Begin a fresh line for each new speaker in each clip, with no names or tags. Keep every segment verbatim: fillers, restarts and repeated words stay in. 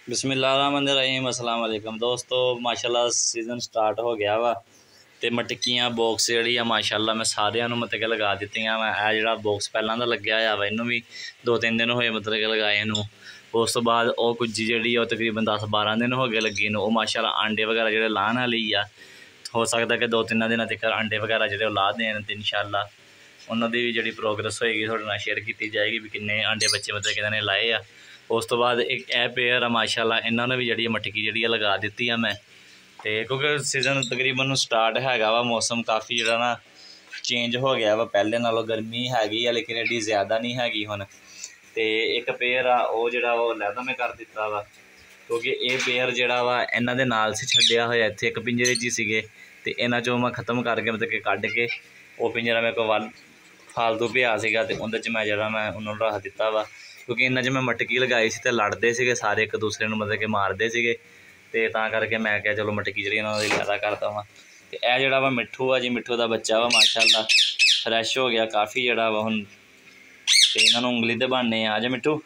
बिस्मिल्लाहिर्रहमानिर्रहीम अस्सलाम वालेकुम दोस्तों। माशाल्लाह सीजन स्टार्ट हो गया वा तो मटकियां बॉक्स जी माशाल्लाह मैं सारिਆਂ ਨੂੰ मतलब कि लगा ਦਿੱਤੀਆਂ ਵਾ। ਇਹ ਜਿਹੜਾ बॉक्स ਪਹਿਲਾਂ ਦਾ ਲੱਗਿਆ ਹੋਇਆ ਵਾ ਇਹਨੂੰ ਵੀ दो तीन दिन ਹੋਏ मतलब कि लगाए ਨੂੰ। ਉਸ ਤੋਂ ਬਾਅਦ ਉਹ ਕੁੱਜੀ ਜਿਹੜੀ ਉਹ ਤਕਰੀਬਨ दस बारह दिन हो गए ਲੱਗੀ ਨੂੰ। ਉਹ ਮਾਸ਼ਾਅੱਲਾ ਆਂਡੇ ਵਗੈਰਾ ਜਿਹੜੇ ਲਾਣ ਵਾਲੀ ਆ, ਹੋ ਸਕਦਾ ਕਿ ਦੋ ਤਿੰਨਾਂ ਦਿਨਾਂ ਤੱਕ ਆਂਡੇ ਵਗੈਰਾ ਜਿਹੜੇ ਉਹ ਲਾ ਦੇਣ ਤੇ ਇਨਸ਼ਾਅੱਲਾ ਉਹਨਾਂ ਦੀ ਵੀ ਜਿਹੜੀ ਪ੍ਰੋਗਰੈਸ ਹੋਏਗੀ ਤੁਹਾਡੇ ਨਾਲ ਸ਼ੇਅਰ ਕੀਤੀ ਜਾਏਗੀ ਵੀ ਕਿੰਨੇ ਆਂਡੇ ਬੱਚੇ मतलब कि ਨੇ ਲਾਏ ਆ। उस तो बाद एक ए पेयर आ माशाल्लाह इन्होंने भी जी मटकी जी लगा दी है मैं तो क्योंकि सीजन तकरीबन स्टार्ट हैगा वा। मौसम काफ़ी जो ना चेंज हो गया वा, पहले नालों गर्मी हैगी है लेकिन एडी ज़्यादा नहीं हैगी हुण। तो एक पेयर आ वो जो लैदा मैं कर दिता वा क्योंकि ये पेयर जोड़ा वा इन्हों के नाल से छड्डिया होया इत्थे एक पिंजरे च सीगे तो इन्हां चों मैं खत्म करके मतलब कि कढ़ के वो पिंजरा मेरे को वल फालतू पिया सीगा ते उहदे च मैं जरा मैं उन्होंने रख दिता वा क्योंकि इन्ना च मैं मटकी लगाई सी ते लड़ते सीगे सारे एक दूसरे नूं मतलब कि मारदे सीगे ते तां करके मैं क्या चलो मटकी जी इन्हों की पैदा करता वा। तो यह जोड़ा वा मिट्ठू आ जी, मिट्ठू का बच्चा वा माशाल्लाह फ्रैश हो गया काफ़ी जोड़ा वा हुण। ते इन्हों उंगली ते बनने आ जा मिट्ठू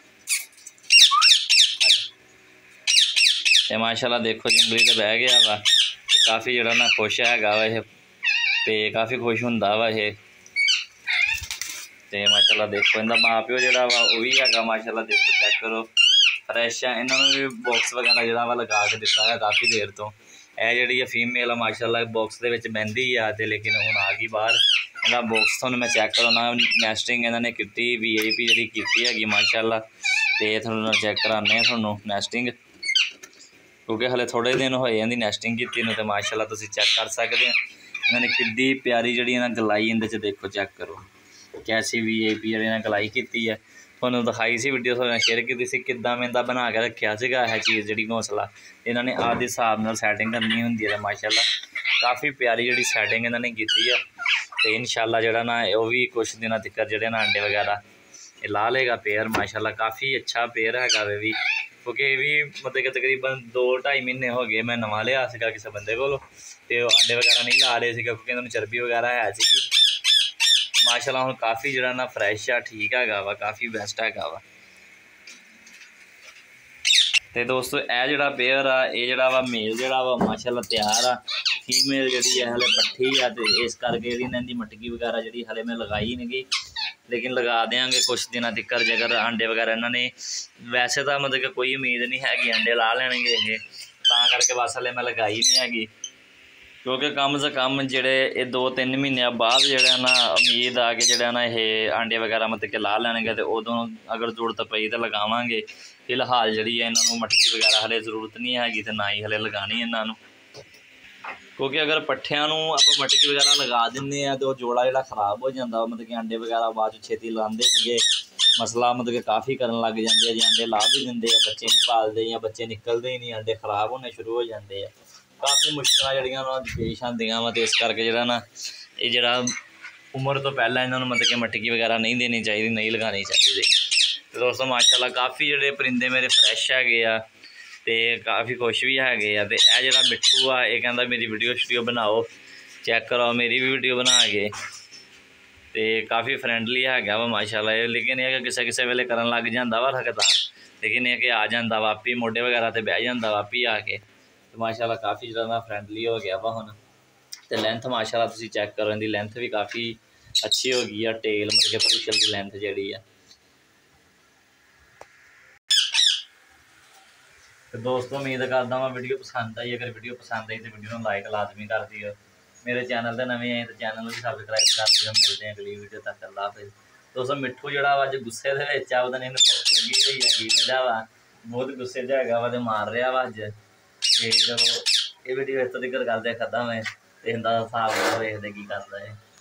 ते माशाल्लाह देखो जी उंगली ते बह गया वा। काफ़ी जोड़ा ना खुश हैगा वा ये ते काफ़ी खुश हुंदा वा ये। तो माशाल्लाह देखो इनका माँ प्यो जोड़ा वा वो भी है माशाल्लाह देखो चेक करो फ्रैश है। इन्होंने भी बॉक्स वगैरह जोड़ा वा लगा के दिता है काफ़ी देर तो। यह जी फीमेल है माशाल्लाह बॉक्स के बहती है तो लेकिन हुण आ गई बाहर। इनका बॉक्स थोड़ा मैं चेक करो ना नैसटिंग इन्होंने की वी आई पी जी की हैगी माशाल्लाह। तो थोड़ा चेक कराने थोनों नैसटिंग क्योंकि हले थोड़े दिन होए इनकी नैसटिंग की तो माशाल्लाह तुसीं चेक कर सकते हैं। इन्होंने कि प्यारी जी गलाई इहदे च देखो चेक करो कैसी वी आई पी जी गलाई की है। थोनों दिखाई सी वीडियो थोड़े शेयर की सी किद्दां मैं इन्दा बना के रखा सीगा यह चीज़ जी घोंसला इन्होंने आपके हिसाब नाल सैटिंग करनी होंदी है माशाल्लाह काफ़ी प्यारी जी सैटिंग इन्होंने की है। तो इंशाल्लाह जोड़ा ना वो भी कुछ दिनों तक जोड़े ना अंडे वगैरह ला लेगा पेयर माशाल्लाह काफ़ी अच्छा पेयर है वे भी क्योंकि ये भी मतलब कि तकरीबन दो ढाई महीने हो गए मैं नवा लिया सीगा किसी बंदे को तो अंडे वगैरह नहीं ला रहे थे क्योंकि इन्होंने चर्बी वगैरह है सी माशाल्लाह हुण काफ़ी जो ना फ्रैश आ ठीक है वा काफ़ी बेस्ट है वा। तो दोस्तों यह जोड़ा पेयर आ ये जोड़ा वा मेल जोड़ा वा माशाल्लाह तैयार आ। फीमेल जी है हले पट्ठी आ तो इस करके इन्होंने मटकी वगैरह जी हले मैं लगाई नहीं गई लेकिन लगा देंगे कुछ दिनों तक जेकर अंडे वगैरह इन्होंने वैसे तो मतलब कि कोई उम्मीद नहीं हैगी अंडे ला लेंगे ये तां करके बस हले मैं लगाई नहीं हैगी क्योंकि कम से कम जेड़े ये दो तीन महीने बाद जो ना उम्मीद आ कि जो ना ये अंडे वगैरह मतलब कि ला लैणगे तो उदों अगर जरूरत पई तो लगावांगे। फिलहाल जी इन्हों मटकी वगैरह हले जरूरत नहीं हैगी तो ना ही हले लगानी इन्हों क्योंकि अगर पट्ठियां आप मटकी वगैरह लगा दें तो जोड़ा जोड़ा खराब हो जाता मतलब कि अंडे वगैरह बाद छेती लाते नहीं मसला मतलब कि काफ़ी करन लग जाते जी अंडे ला भी देंगे बच्चे नहीं पालते या बच्चे निकलते ही नहीं अंडे खराब होने शुरू हो जाते हैं। काफ़ी मुश्किल जड़ियाँ पेश आदियाँ वा तो इस करके जो ना ये जरा उम्र तो पहला इन्होंने मतलब कि मटकी वगैरह नहीं देनी चाहिए नहीं लगानी चाहिए। तो दोस्तों माशाल्लाह काफ़ी जोड़े परिंदे मेरे फ्रैश है तो काफ़ी खुश भी है। तो यह जो मिट्ठू आ ये कहता मेरी वीडियो शीडियो बनाओ चेक करो मेरी भी वीडियो बना के तो काफ़ी फ्रेंडली है वा माशाल्लाह। लेकिन यह किसी किसी वेले करन लग जाता वा रखता लेकिन यह कि आ जाता वापी मोढे वगैरह तो बह जाता वापी आके तो माशाल्लाह काफ़ी ज़्यादा फ्रेंडली हो गया वा हुण। तो लेंथ माशाल्लाह तुसीं चेक करो इनकी लेंथ भी काफ़ी अच्छी हो गई है टेल मतलब कि पुछल की लेंथ जी है। तो दोस्तों उम्मीद करता मैं वीडियो पसंद आई अगर वीडियो पसंद आई तो वीडियो लाइक लाजमी कर दियो। मेरे चैनल से नवे आए तो चैनल भी सबसक्राइब कर दियो। मिलते हैं अगली वीडियो तक अल्लाह हाफिज़। दोस्तों मिट्ठू जोड़ा वा अज गुस्से के पता नहीं भुख लगी हुई है की वजह वा बहुत गुस्से च है वा तो मार रहा वा अज। तो चलो ये वीडियो इस तक करते खत्म है तो इनका हिसाब देखते की करता है।